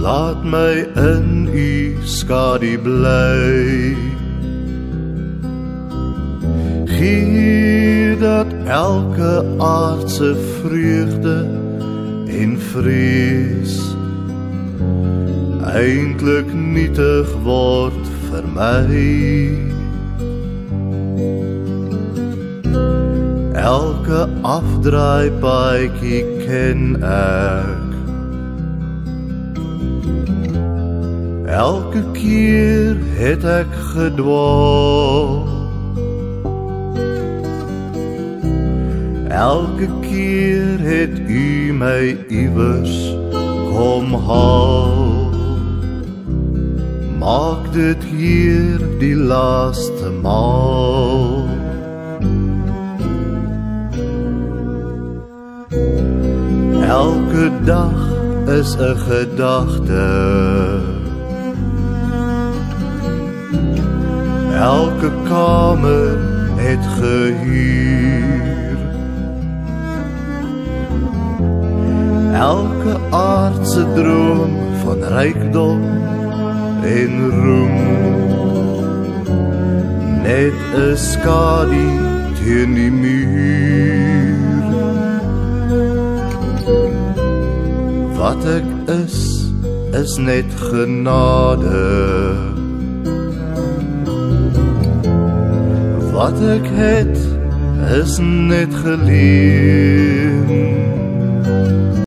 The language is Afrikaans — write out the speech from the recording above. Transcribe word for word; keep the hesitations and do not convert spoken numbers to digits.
laat my in u skadu bly. Gee dat elke aardse vreugde en vrees eintlik nietig word vir my. Elke afdraaipaadjie ken ek, elke keer het ek gedwaal, elke keer het u my iewers kom haal. Maak dit hier die laaste maal. Elke dag is 'n gedagte, elke kamer het gehuur, elke aardse droom van rykdom en roem, net 'n skadu teen die muur. Wat ek is, is net genade. Wat ek het, is net geleen.